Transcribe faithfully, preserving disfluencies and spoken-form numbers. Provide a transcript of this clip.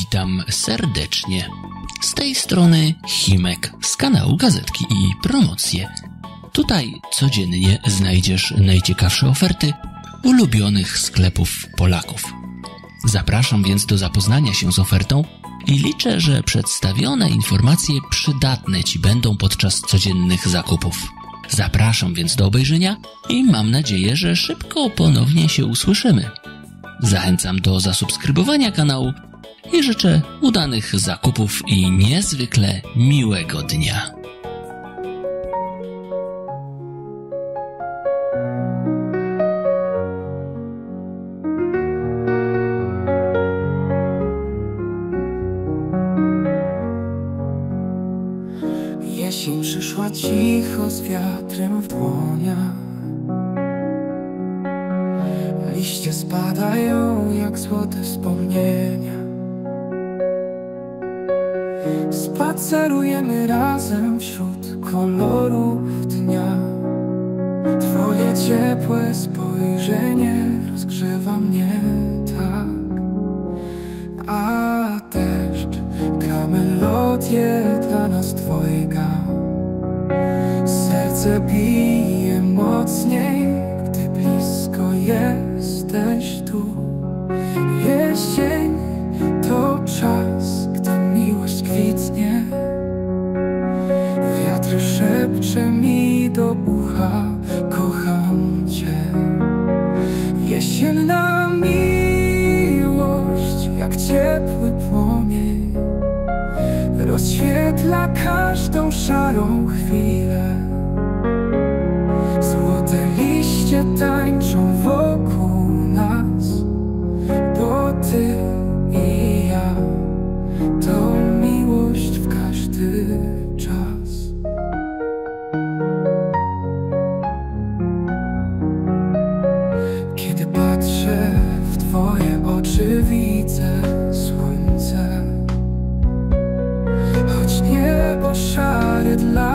Witam serdecznie. Z tej strony Himek z kanału Gazetki i Promocje. Tutaj codziennie znajdziesz najciekawsze oferty ulubionych sklepów Polaków. Zapraszam więc do zapoznania się z ofertą i liczę, że przedstawione informacje przydatne Ci będą podczas codziennych zakupów. Zapraszam więc do obejrzenia i mam nadzieję, że szybko ponownie się usłyszymy. Zachęcam do zasubskrybowania kanału i życzę udanych zakupów i niezwykle miłego dnia. Jesień przyszła cicho z wiatrem w dłoniach. Liście spadają jak złote wspomnienia. Spacerujemy razem wśród kolorów dnia. Twoje ciepłe spojrzenie rozgrzewa mnie tak. A deszcz gra melodię dla nas dwojga. Serce bije mocniej, gdy blisko jesteś tu. Jesień to czas, gdy miłość kwitnie. Wiatr szepcze mi do ucha: kocham Cię. Jesienna miłość, jak ciepły płomień, rozświetla każdą szarą chwilę. Złote liście tańczą wokół nas, bo Ty i ja to miłość w każdy czas. Kiedy patrzę w Twoje oczy, widzę słońce. Choć niebo szare dla